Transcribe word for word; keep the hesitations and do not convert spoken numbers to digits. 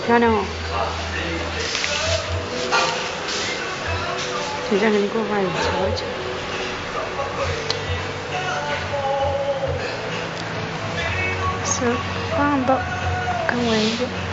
漂亮哦！就这样给你过来瞧一瞧。是放的更稳一点。